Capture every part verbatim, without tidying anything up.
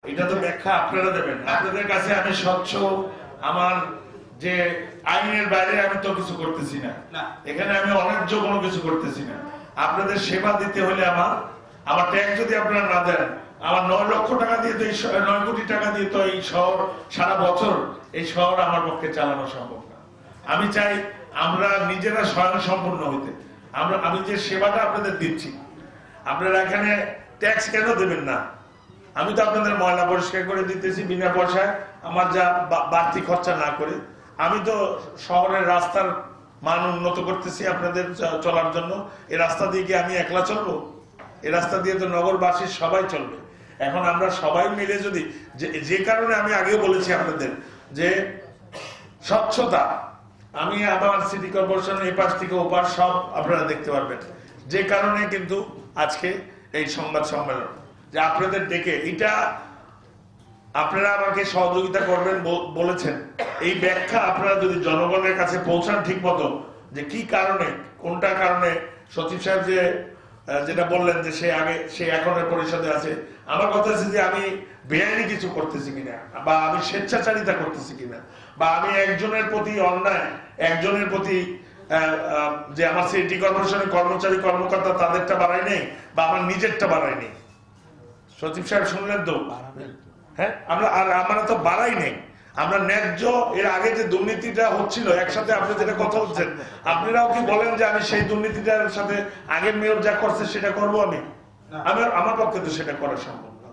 এটা তো ব্যাখ্যা আপনারা দেবেন। আপনাদের কাছে আমি স্বচ্ছ, আমার যে আইনের বাইরে আমি তো কিছু করতেছি না, এখানে আমি অন্যায্য কোনো কিছু করতেছি না। আপনাদের সেবা দিতে হলে আমার আমার ট্যাক্স যদি আপনারা না দেন, আমার নয় লক্ষ টাকা দিয়ে তো এই নয় কোটি টাকা দিয়ে তো এই শহর সারা বছর এই শহর আমার পক্ষে চালানো সম্ভব না। আমি চাই আমরা নিজেরা স্বয়ং সম্পূর্ণ হইতে। আমরা আমি যে সেবাটা আপনাদের দিচ্ছি, আপনারা এখানে ট্যাক্স কেন দেবেন না? আমি তো আপনাদের ময়লা পরিষ্কার করে দিতেছি বিনা পয়সায়, আমার যা বাড়তি খরচা না করে। আমি তো শহরের রাস্তার মান উন্নত করতেছি আপনাদের চলার জন্য। এই রাস্তা দিয়ে কি আমি একলা চলবো? এই রাস্তা দিয়ে তো নগরবাসীর সবাই চলবে। এখন আমরা সবাই মিলে যদি, যে কারণে আমি আগেও বলেছি আপনাদের যে স্বচ্ছতা, আমি আমার সিটি কর্পোরেশনের এই পাশ থেকে ওপাশ সব আপনারা দেখতে পারবেন। যে কারণে কিন্তু আজকে এই সংবাদ সম্মেলন, যে আপনাদের ডেকে, এটা আপনারা আমাকে সহযোগিতা করবেন বলেছেন, এই ব্যাখ্যা আপনারা যদি জনগণের কাছে পৌঁছান ঠিক মতো, যে কি কারণে, কোনটা কারণে সচিব সাহেব যে যেটা বললেন যে সে আগে সে এখনের পরিষদে আছে, আমার কথা আছে যে আমি বেআইনি কিছু করতেছি কিনা, বা আমি স্বেচ্ছাচারিতা করতেছি কিনা, বা আমি একজনের প্রতি অন্যায়, একজনের প্রতি যে আমার সিটি কর্পোরেশনের কর্মচারী কর্মকর্তা তাদেরটা বাড়াই নেই, বা আমার নিজেরটা বাড়াই নেই। সচিব সাহেব শুনলেন তো, হ্যাঁ, আমরা আর আমরা তো বাড়াই নেই, আমরা ন্যায্য। এর আগে যে দুর্নীতিটা হচ্ছিল একসাথে, আপনি যেটা কথা বলছেন, আপনারাও কি বলেন যে আমি সেই দুর্নীতিটার সাথে আগের মেয়র যা করছে সেটা করবো? আমি আমার আমার পক্ষে তো সেটা করা সম্ভব না।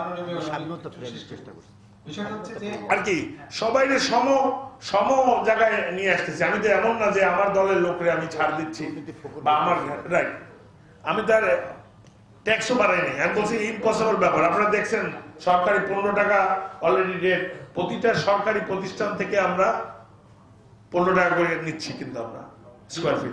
আর কি সবাই সম সম জায়গায় নিয়ে আসতেছি। আমি তো এমন না যে আমার দলের লোকরে আমি ছাড় দিচ্ছি, বা আমার রাইট, আমি তার ট্যাক্সও বাড়াই নেই। আমি বলছি ইম্পসিবল ব্যাপার। আপনারা দেখছেন সরকারি পনেরো টাকা অলরেডি রেট, প্রতিটা সরকারি প্রতিষ্ঠান থেকে আমরা পনেরো টাকা করে নিচ্ছি, কিন্তু আমরা স্কোয়ার ফিট।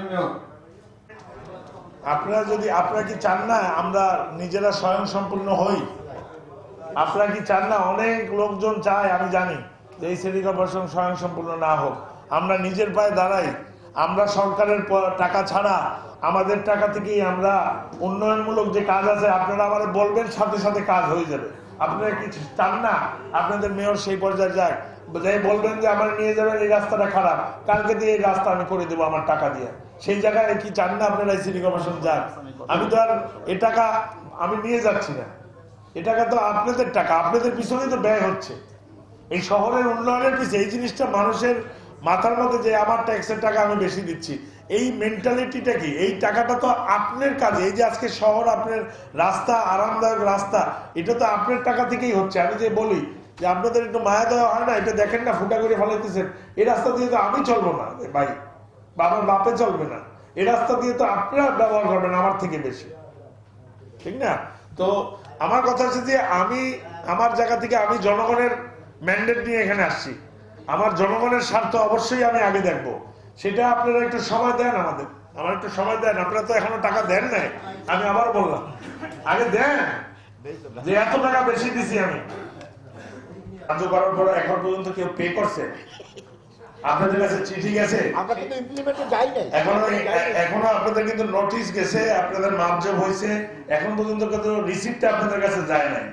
আপনারা যদি, আপনারা কি চান না আমরা নিজেরা স্বয়ং সম্পূর্ণ হই? আপনারা কি চান না? অনেক লোকজন চায়, আমি জানি, যে এই সিটি কর্পোরেশন স্বয়ং সম্পূর্ণ না হোক, আমরা নিজের পায়ে দাঁড়াই, আমরা সরকারের টাকা ছাড়া আমাদের টাকা থেকেই আমরা উন্নয়নমূলক যে কাজ আছে আপনারা আমাদের বলবেন, সাথে সাথে কাজ হয়ে যাবে। আপনারা কি চান না আপনাদের মেয়র সেই পর্যায়ে যাক, যাই বলবেন যে আমার নিয়ে যাবেন, এই রাস্তাটা খারাপ, কালকে দিয়ে এই রাস্তা আমি করে দেবো আমার টাকা দিয়ে? সেই জায়গায় কি চান না আপনারা এই সিটি কর্পোরেশন যাক? আমি তো আর এ টাকা আমি নিয়ে যাচ্ছি না, এ টাকা তো আপনাদের টাকা, আপনাদের পিছনেই তো ব্যয় হচ্ছে এই শহরের উন্নয়নের পিছনে। এই জিনিসটা মানুষের মাথার মধ্যে, যে আমার ট্যাক্সের টাকা আমি বেশি দিচ্ছি, এই মেন্টালিটিটা কি? এই টাকাটা তো আপনার কাজে, এই যে আজকে শহর আপনার রাস্তা, আরামদায়ক রাস্তা, এটা তো আপনার টাকা থেকেই হচ্ছে। আমি যে বলি যে আপনাদের একটু মায়া দেওয়া হয় না, এটা দেখেন না ফুটা করে ফেলাইতেছেন, এই রাস্তা দিয়ে তো আমি চলবো না ভাই, বা আমার বাপে চলবে না, এই রাস্তা দিয়ে তো আপনারা ব্যবহার করবেন আমার থেকে বেশি, ঠিক না? তো আমার কথা হচ্ছে যে আমি আমার জায়গা থেকে আমি জনগণের ম্যান্ডেট নিয়ে এখানে আসছি, আমার জনগণের স্বার্থ অবশ্যই আমি আগে দেখবো। সেটা আপনারা একটু সময় দেন, আমাদের আমার একটু সময় দেন। আপনারা তো এখনো টাকা দেন নাই, আমি আবার বললাম আগে দেন, যে এত টাকা বেশি দিছি আমি। কার্য করার পর এখন পর্যন্ত কেউ পে করছে? আপনাদের কাছে চিঠি গেছে? এখনো এখনো আপনাদের কিন্তু নোটিশ গেছে, আপনাদের মাপজব হয়েছে, এখন পর্যন্ত কিন্তু রিসিপ্টটা আপনাদের কাছে যায় নাই।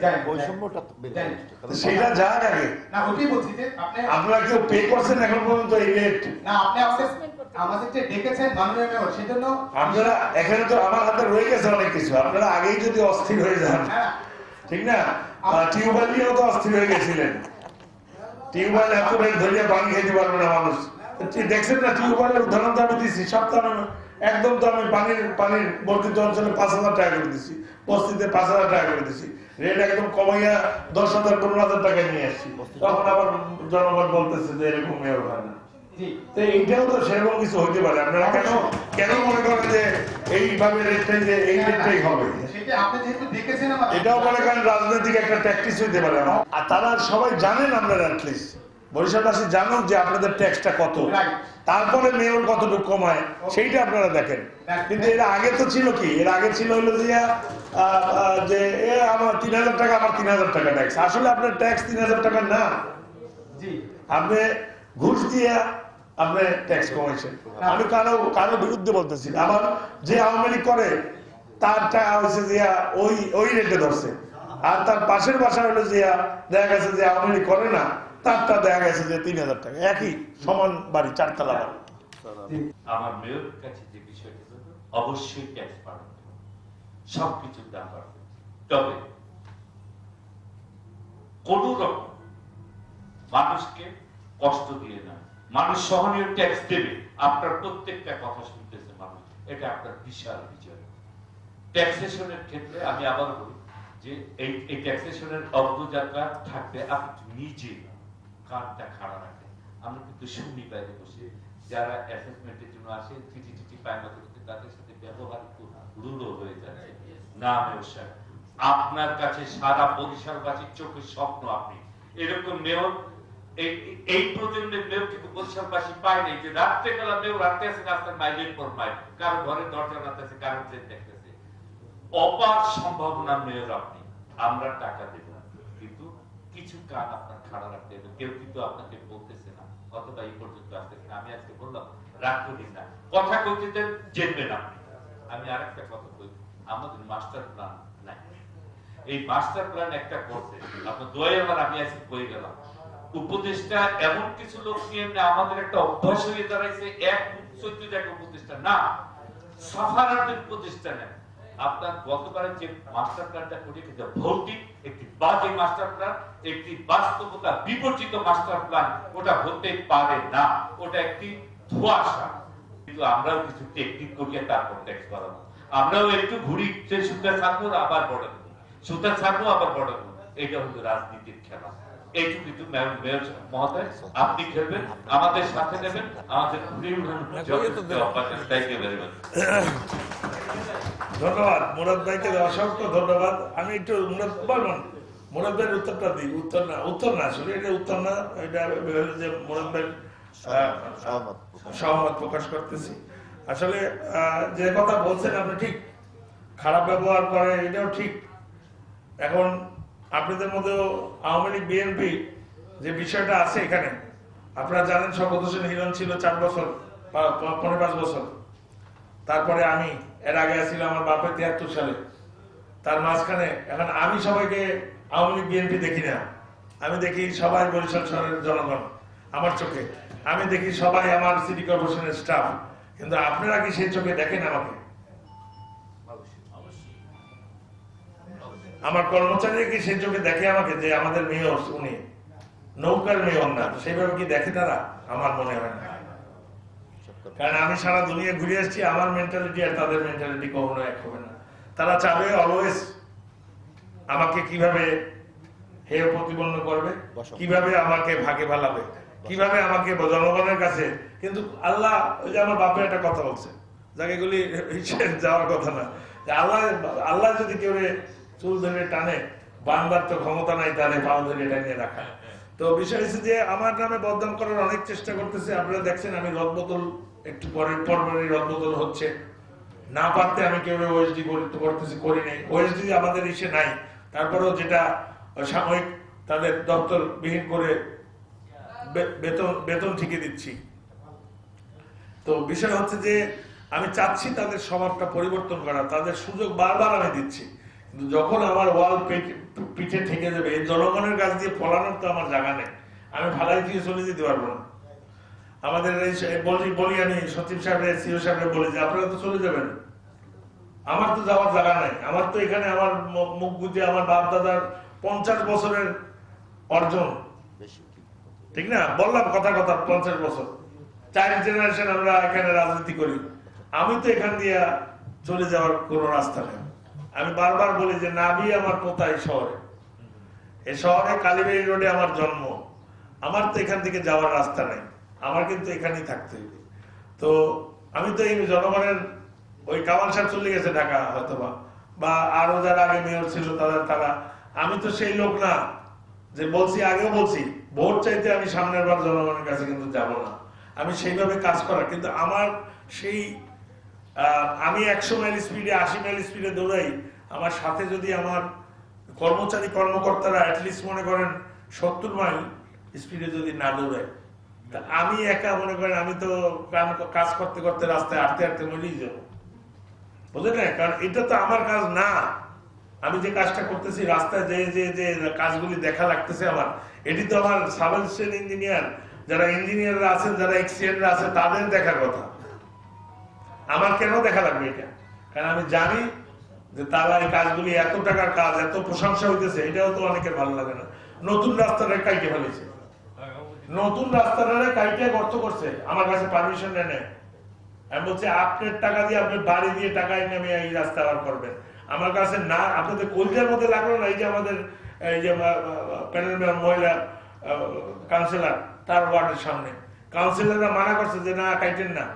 সেটা যাক আগে। আপনারা কেউ পে করছেন এখন পর্যন্ত এই রেট? আপনারা এখানে তো আমার হাতে রয়ে গেছে অনেক কিছু, আপনারা আগেই যদি অস্থির হয়ে যান, ঠিক না? টিউবওয়েল নিয়েও তো অস্থির হয়ে গেছিলেন, টিউবওয়েল এত রেট ধরে পানি খেতে পারবে না মানুষ। দেখছেন না টিউবওয়েলের উদাহরণ তো আমি দিচ্ছি, সপ্তাহ একদম তো আমি পানির পানির বর্ধিত অঞ্চলে পাঁচ হাজার টাকা করে দিচ্ছি, বস্তিতে পাঁচ হাজার টাকা করে দিচ্ছি, রেট একদম কমাইয়া দশ হাজার পনেরো হাজার টাকায় নিয়ে আসছি। তখন আবার জনগণ বলতেছে যে এরকম মেয়র হয় না। এইটাও তো সেরকম কিছু হইতে পারে। আপনারা কেন কেন মনে করেন যে এইভাবে রেটটাই যে এই রেটটাই হবে? এটাও মনে করেন রাজনৈতিক একটা ট্যাকটিস হইতে পারে। আর তারা সবাই জানেন, আপনারা অ্যাটলিস্ট বরিশালবাসী জানুন যে আপনাদের ট্যাক্সটা কত, তারপরে মেয়র কতটুকু কমায় সেইটা আপনারা দেখেন। কিন্তু এর আগে তো ছিল কি, এর আগে ছিল হইলো যে আমার তিন হাজার টাকা আমার তিন হাজার টাকা ট্যাক্স। আসলে আপনার ট্যাক্স তিন হাজার টাকা না, আপনি ঘুষ দিয়ে আপনি ট্যাক্স কমাইছেন। আমি কারো কারো বিরুদ্ধে বলতেছি, আবার যে আওয়ামী লীগ করে তার টাকা হয়েছে যে ওই ওই রেটে ধরছে, আর তার পাশের বাসা হলো যে দেখা গেছে যে আওয়ামী লীগ করে না, তারটা দেখা গেছে যে তিন হাজার টাকা, একই সমান বাড়ি, চারতলা বাড়ি। আমার মেয়ের কাছে যে বিষয়টা হলো অবশ্যই ট্যাক্স বাড়ানো, সবকিছুর দাম বাড়বে, তবে কোন রকম মানুষকে কষ্ট দিয়ে না, মানুষ সহনীয় ট্যাক্স দেবে, আপনার প্রত্যেকটা কথা শুনতেছে মানুষ, এটা আপনার বিশাল বিজয়। ট্যাক্সেশনের ক্ষেত্রে আমি আবার বলি যে এই এই ট্যাক্সেশনের অগ্রযাত্রা থাকবে, আপনি নিজে কানটা খাড়া রাখেন। আমরা কিন্তু শুনি বাইরে বসে যারা অ্যাসেসমেন্টের জন্য আসে, চিঠি চিঠি পায় না, তাদের সাথে ব্যবহার একটু রূঢ় হয়ে যাচ্ছে। না মেয়র, আপনার কাছে সারা বরিশালবাসীর চোখের স্বপ্ন আপনি। এরকম মেয়র এই প্রজন্মের মেয়র কিন্তু বরিশালবাসী পায় নাই, যে রাত্রে বেলা মেয়র রাত্রে আছে রাস্তার মাইলের পর মাইল, কারো ঘরের দরজা রাখতেছে, কারো ট্রেন দেখতেছে। অপার সম্ভাবনা মেয়র আপনি। আমরা টাকা দেব, কিন্তু কিছু কাজ আপনার খাড়া রাখতে হবে। কেউ কিন্তু আপনাকে বলতেছে না, অথবা এই পর্যন্ত আসতেছে না। আমি আজকে বললাম রাগ করি না, কথা কইতে দেন, জেনবেন আপনি। আমি আরেকটা কথা বলি, আমাদের মাস্টার প্ল্যান নাই। এই মাস্টার প্ল্যান একটা করছে, আপনার দোয়াই আমার আমি আজকে বই গেলাম, উপদেষ্টা এমন কিছু লোক নিয়ে আমাদের একটা অভ্যাস হয়ে দাঁড়াইছে, এক চোদ্দ একটা উপদেষ্টা না, সাফারাতের উপদেষ্টা নেন। আপনার গতবারের যে মাস্টার প্ল্যানটা করে কিন্তু ভৌতিক একটি বাজে মাস্টার প্ল্যান, একটি বাস্তবতা বিবর্জিত মাস্টার প্ল্যান, ওটা হতে পারে না, ওটা একটি ধোঁয়াশা। কিন্তু আমরাও কিছু টেকনিক করিয়ে তারপর ট্যাক্স বাড়াবো। আমরাও একটু ঘুরি, সে সুতা ছাড়বো আবার বড় করি, সুতা ছাড়বো আবার বড় করি। এটা হলো রাজনীতির খেলা। এইটুকু একটু মেয়র মহোদয় আপনি খেলবেন, আমাদের সাথে নেবেন, আমাদের ধন্যবাদ মুরাদ ভাইকে, অসংখ্য ধন্যবাদ। আমি একটু মুরাদ বলবেন, মুরাদ ভাইয়ের উত্তরটা দিই। উত্তর না, উত্তর না আসলে এটা উত্তর না, এটা যে মুরাদ ভাই সহমত প্রকাশ করতেছি। আসলে যে কথা বলছেন আপনি ঠিক, খারাপ ব্যবহার করে এটাও ঠিক। এখন আপনাদের মধ্যে আওয়ামী লীগ বিএনপি যে বিষয়টা আছে এখানে, আপনারা জানেন শওকত হোসেন হিরণ ছিল চার বছর, পনেরো পাঁচ বছর, তারপরে আমি, এর আগে ছিল আমার বাপের তিয়াত্তর সালে, তার মাঝখানে এখন আমি সবাইকে আওয়ামী লীগ বিএনপি দেখি না, আমি দেখি সবাই বরিশাল শহরের জনগণ আমার চোখে, আমি দেখি সবাই আমার সিটি কর্পোরেশনের স্টাফ। কিন্তু আপনারা কি সেই চোখে দেখেন আমাকে? আমার কর্মচারীরা কি সেই চোখে দেখে আমাকে যে আমাদের মেয়র উনি নৌকার মেয়র না? সেইভাবে কি দেখে তারা? আমার মনে হয় না, কারণ আমি সারা দুনিয়া ঘুরে আসছি, আমার মেন্টালিটি আর তাদের মেন্টালিটি কখনো এক হবে না। তারা চাবে অলওয়েজ আমাকে কিভাবে হেয় প্রতিপন্ন করবে, কিভাবে আমাকে ভাগে ফেলাবে, কিভাবে আমাকে জনগণের কাছে। কিন্তু আল্লাহ, ওই যে আমার বাপের একটা কথা বলছে, জায়গাগুলি যাওয়ার কথা না, আল্লাহ আল্লাহ যদি কেউ চুল ধরে টানে, বাংলার তো ক্ষমতা নাই তাহলে পাও ধরে টানিয়ে রাখা। তো বিষয় হচ্ছে যে আমার নামে বদনাম করার অনেক চেষ্টা করতেছে। আপনারা দেখছেন আমি রদবদল, একটু পরের পরপরই রদবদল হচ্ছে, না পারতে আমি কেউ ওএসডি করতেছি, করি নাই। ওএসডি আমাদের ইসে নাই, তারপরেও যেটা সাময়িক তাদের দপ্তর বিহীন করে বেতন বেতন ঠিকই দিচ্ছি। তো বিষয় হচ্ছে যে আমি চাচ্ছি তাদের স্বভাবটা পরিবর্তন করা, তাদের সুযোগ বারবার আমি দিচ্ছি, কিন্তু যখন আমার ওয়াল পিঠে ঠেকে যাবে, এই জনগণের কাছ দিয়ে পলানোর তো আমার জায়গা নেই, আমি ভালাই দিয়ে চলে যেতে পারবো না। আমাদের বলি বলি আমি সচিব সাহেব সিও সাহেব বলি যে আপনারা তো চলে যাবেন, আমার তো যাওয়ার জায়গা নাই। আমার তো এখানে আমার মুখ বুঝে আমার বাপ দাদার পঞ্চাশ বছরের অর্জন, ঠিক না? বললাম কথা কথা পঞ্চাশ বছর, চার জেনারেশন আমরা এখানে রাজনীতি করি। আমি তো এখান দিয়ে চলে যাওয়ার কোনো রাস্তা নেই। আমি বারবার বলি যে নাবি আমার পোতা এই শহরে, এই শহরে কালীবাড়ি রোডে আমার জন্ম, আমার তো এখান থেকে যাওয়ার রাস্তা নেই, আমার কিন্তু এখানেই থাকতে হবে। তো আমি তো এই জনগণের, ওই কামাল সাহেব চলে গেছে ঢাকা হয়তোবা, বা আরো যারা আগে মেয়র ছিল তাদের, তারা, আমি তো সেই লোক না যে বলছি, আগেও বলছি ভোট চাইতে আমি সামনের বার জনগণের কাছে কিন্তু যাব না। আমি সেইভাবে কাজ করা, কিন্তু আমার সেই আমি একশো মাইল স্পিডে আশি মাইল স্পিডে দৌড়াই, আমার সাথে যদি আমার কর্মচারী কর্মকর্তারা অ্যাটলিস্ট মনে করেন সত্তর মাইল স্পিডে যদি না দৌড়ায়, আমি একা মনে করেন আমি তো কাজ করতে করতে রাস্তায় হাঁটতে হাঁটতে মরেই যাবো, বুঝলেন না? কারণ এটা তো আমার কাজ না, আমি যে কাজটা করতেছি রাস্তায় যে যে যে কাজগুলি দেখা লাগতেছে আমার, এটি তো আমার সাব অ্যাসিস্ট্যান্ট ইঞ্জিনিয়ার যারা ইঞ্জিনিয়াররা আছেন, যারা এক্সিডেন্টরা আছে, তাদের দেখার কথা। আমার কেন দেখা লাগবে এটা? কারণ আমি জানি যে তারা এই কাজগুলি এত টাকার কাজ, এত প্রশংসা হইতেছে, এটাও তো অনেকের ভালো লাগে না। নতুন রাস্তাটা কাইটে ফেলেছে, নতুন রাস্তাটা কাইটে গর্ত করছে, আমার কাছে পারমিশন নেয়। আমি বলছি আপনার টাকা দিয়ে, আপনার বাড়ি দিয়ে টাকা এনে আমি এই রাস্তা আবার করবেন, আমার কাছে না। আপনাদের কলজার মধ্যে লাগলো না? এই যে আমাদের এই যে প্যানেল মহিলা কাউন্সিলর, তার ওয়ার্ডের সামনে কাউন্সিলররা মানা করছে যে না কাইটেন না,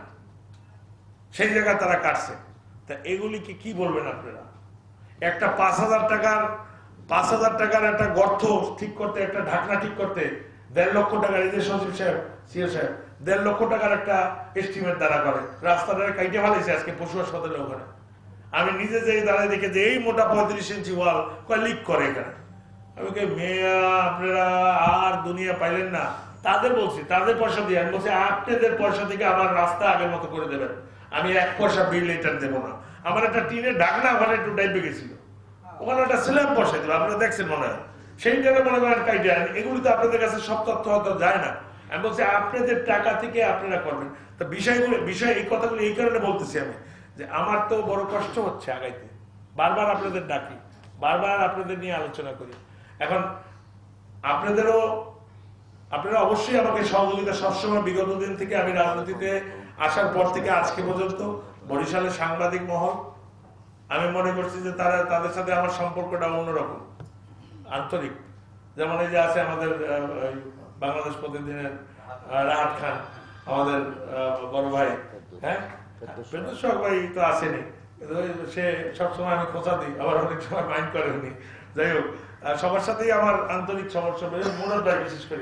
সেই জায়গায় তারা কাটছে। তা এগুলিকে কি বলবেন আপনারা? একটা পাঁচ হাজার টাকার পাঁচ হাজার টাকার একটা গর্ত ঠিক করতে, একটা ঢাকনা ঠিক করতে দেড় লক্ষ টাকার, এই যে সচিব সাহেব, সিও সাহেব, দেড় লক্ষ টাকার একটা এস্টিমেট দ্বারা করে রাস্তাটা কাইটে ফেলেছে আজকে পশু হাসপাতালের ওখানে। আমি নিজে যে দাঁড়ায় দেখে যে এই মোটা পঁয়ত্রিশ ইঞ্চি ওয়াল কয় লিক করে এখানে। আমি কে মেয়া আপনারা আর দুনিয়া পাইলেন না, তাদের বলছি তাদের পয়সা দিয়ে। আমি বলছি আপনাদের পয়সা থেকে আমার রাস্তা আগের মতো করে দেবেন, আমি এক পয়সা বিল এটার দেবো না। আমার একটা টিনের ঢাকনা ওখানে একটু ডাইবে গেছিল, ওখানে একটা স্ল্যাব বসাই দিল, আপনারা দেখছেন মনে হয়, সেইটাকে মনে করেন কাইটে। এগুলি তো আপনাদের কাছে সব তথ্য হয়তো যায় না। আমি বলছি আপনাদের টাকা থেকে আপনারা করবেন। তো বিষয়গুলো বিষয় এই কথাগুলো এই কারণে বলতেছি আমি, যে আমার তো বড় কষ্ট হচ্ছে আগাইতে, বারবার আপনাদের ডাকি, বারবার আপনাদের নিয়ে আলোচনা করি। এখন আপনাদেরও, আপনারা অবশ্যই আমাকে সহযোগিতা সবসময়, বিগত দিন থেকে আমি রাজনীতিতে আসার পর থেকে আজকে পর্যন্ত বরিশালের সাংবাদিক মহল, আমি মনে করছি যে তারা, তাদের সাথে আমার সম্পর্কটা অন্যরকম, আন্তরিক। যেমন এই যে আছে আমাদের বাংলাদেশ প্রতিদিনের রাহাত খান, আমাদের বড় ভাই, হ্যাঁ পেটুসক ভাই তো আসেনি, সে সবসময় আমি খোঁচা দিই, আবার অনেক সময় মাইন্ড করে উনি। যাই হোক, সবার সাথেই আমার আন্তরিক সমস্যা, মুরাদ ভাই বিশেষ করে।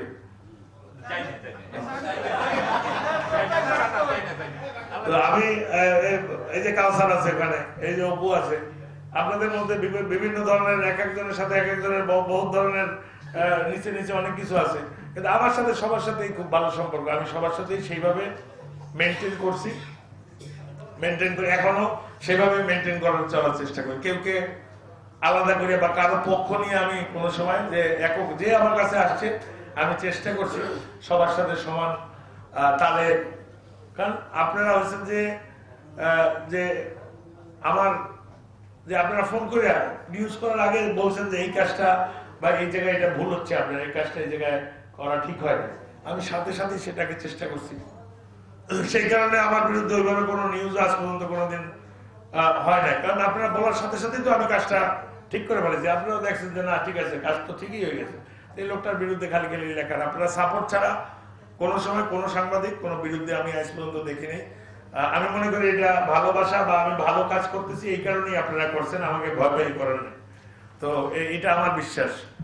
আমি এই যে কাউসার আছে এখানে, এই যে অপু আছে, আপনাদের মধ্যে বিভিন্ন ধরনের, এক একজনের সাথে এক একজনের বহুত ধরনের নিচে নিচে অনেক কিছু আছে, কিন্তু আমার সাথে সবার সাথেই খুব ভালো সম্পর্ক। আমি সবার সাথেই সেইভাবে মেনটেন করছি, মেনটেন করে এখনো সেভাবে মেনটেন করার চলার চেষ্টা করি। কেউ কে আলাদা করে বা কারো পক্ষ নিয়ে আমি কোনো সময়, যে একক যে আমার কাছে আসছে, আমি চেষ্টা করছি সবার সাথে সমান তালে। কারণ আপনারা হচ্ছেন যে যে আমার, যে আপনারা ফোন করে নিউজ করার আগে বলছেন যে এই কাজটা বা এই জায়গায় এটা ভুল হচ্ছে, আপনার এই কাজটা এই জায়গায় করা ঠিক হয় না, আমি সাথে সাথে সেটাকে চেষ্টা করছি। সেই কারণে আমার বিরুদ্ধে ওইভাবে কোনো নিউজ আজ পর্যন্ত কোনোদিন হয় না, কারণ আপনারা বলার সাথে সাথেই তো আমি কাজটা ঠিক করে ফেলেছি। আপনারা দেখছেন যে না ঠিক আছে, কাজ তো ঠিকই হয়ে গেছে, এই লোকটার বিরুদ্ধে খালি খালি লেখার। আপনারা সাপোর্ট ছাড়া কোনো সময় কোনো সাংবাদিক কোনো বিরুদ্ধে আমি আজ পর্যন্ত দেখিনি। আমি মনে করি এটা ভালোবাসা, বা আমি ভালো কাজ করতেছি এই কারণেই আপনারা করছেন, আমাকে ভয় ভয় করেন না। তো এটা আমার বিশ্বাস।